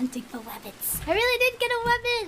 hunting for weapons. I really did get a weapon.